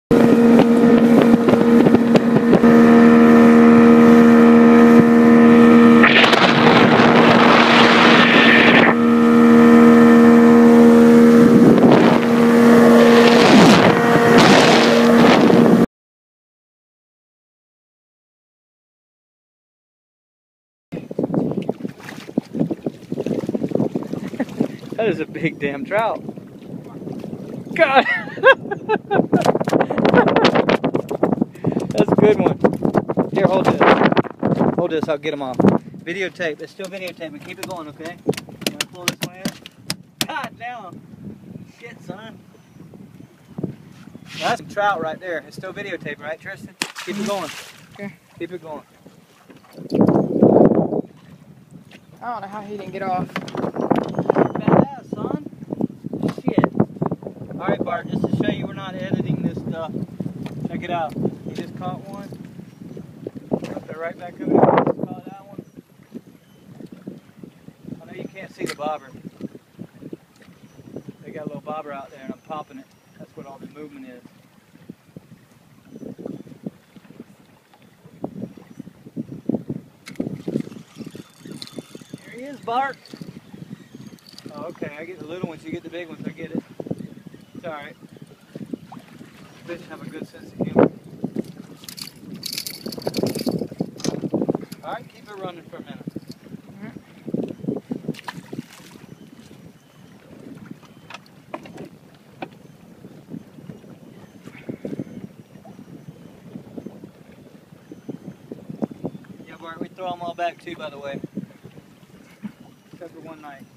That is a big damn trout. God! That's a good one. Here, hold this. Hold this, I'll get him off. Videotape. It's still videotaping. Keep it going, okay? You want to pull this one in? God damn. Shit, son. That's some trout right there. It's still videotaping, right, Tristan? Keep it going. Okay. Keep it going. I don't know how he didn't get off. Badass, son. Shit. Alright, Bart, just to show you we're not editing this stuff. Check it out. He just caught one. Up there right back over there. Just caught that one. I know you can't see the bobber. They got a little bobber out there and I'm popping it. That's what all the movement is. Here he is, Bart. Oh, okay, I get the little ones, you get the big ones, I get it. It's alright. Fish have a good sense of humor. Alright, keep it running for a minute. Yeah, Bart, we throw them all back too, by the way. Except for one night.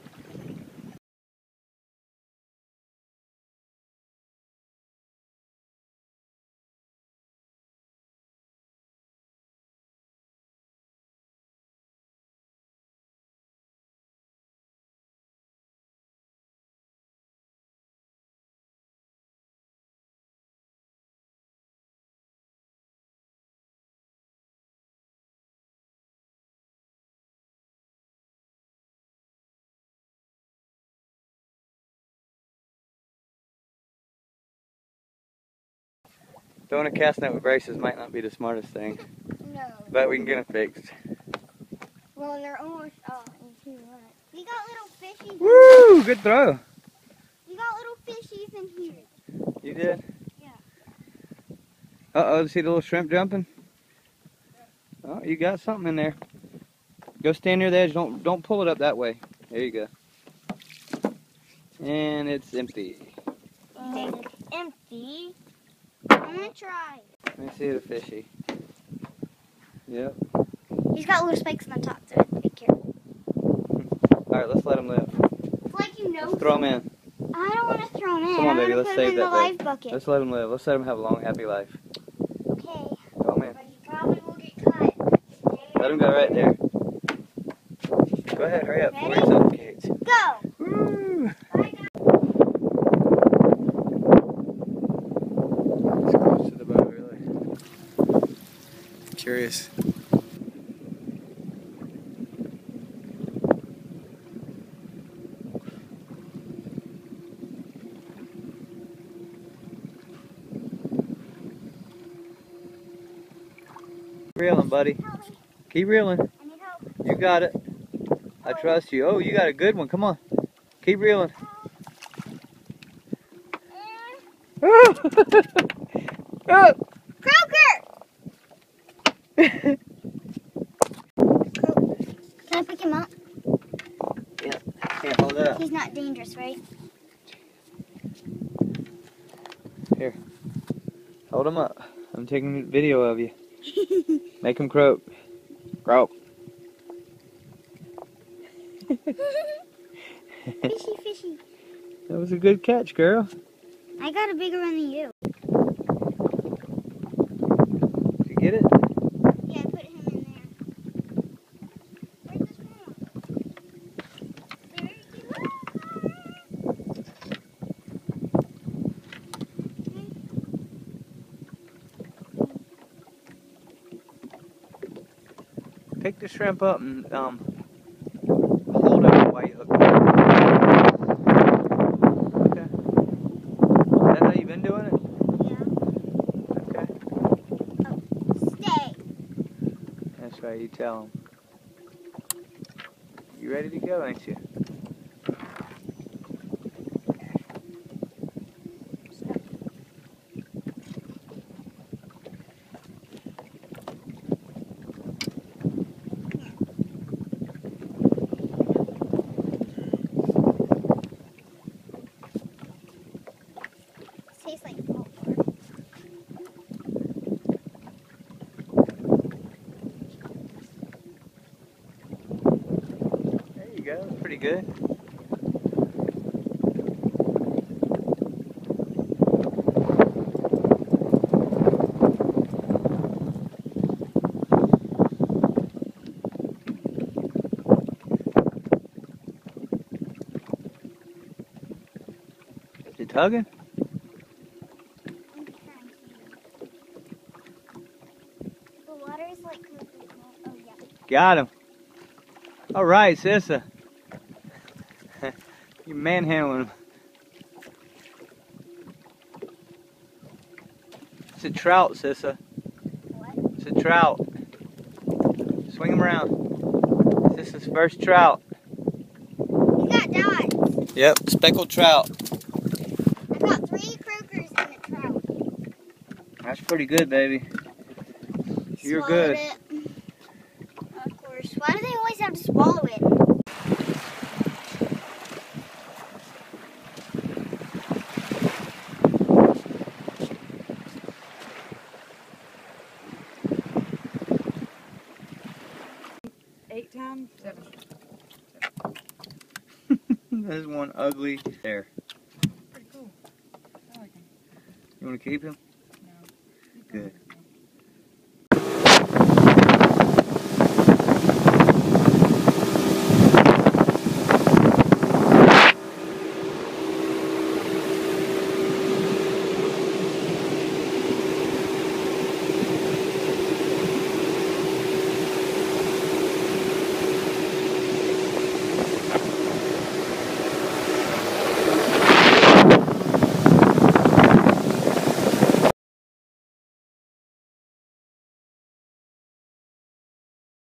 Throwing a cast net with braces might not be the smartest thing. No. But we can get them fixed. Well, they're almost in 2 minutes. We got little fishies. Woo! Good throw. We got little fishies in here. You did? Yeah. Uh-oh, see the little shrimp jumping? Oh, you got something in there. Go stand near the edge. Don't pull it up that way. There you go. And it's empty. It's empty. I'm gonna try. Let me see the fishy. Yep. He's got little spikes on the top, so be careful. Alright, let's let him live. It's like you know. Let's throw him in. I don't want to throw him in. Come on, baby, I let's want to put him save in the that live bait. bucket. Let's let him live. Let's let him have a long, happy life. Okay. Throw him in. But he probably will get cut. Let him go right there. Go ahead, hurry up before he suffocates. Go! Woo! Bye, It's close to the boat, really. Curious. Reeling, buddy. Help me. Keep reeling. I need help. You got it. I trust you. Oh, you got a good one. Come on. Keep reeling. Oh! Croaker! Can I pick him up? Yeah. Can't hold it up. He's not dangerous, right? Here. Hold him up. I'm taking a video of you. Make him croak. Croak. Fishy, fishy. That was a good catch, girl. I got a bigger one than you. Did you get it? Yeah, I put him in there. Where's this one? There you go. Pick the shrimp up and hold it while you hook it. Okay. Is that how you've been doing it? Yeah. That's right, you tell him. You ready to go, ain't you? Tastes like salt. There you go, pretty good. Is it tugging? I'm trying to. The water is like completely cold. Oh yeah. Got him. All right, Sissa. You manhandling him. It's a trout, Sissa. What? It's a trout. Swing him around. Sissa's first trout. You got dots. Yep, speckled trout. I got 3 croakers and a trout. That's pretty good, baby. You're Swallowed good. it. Of course. Why do they always have to swallow it? Eight times? 7. There's one ugly there. Pretty cool. I like him. You want to keep him? No. Good.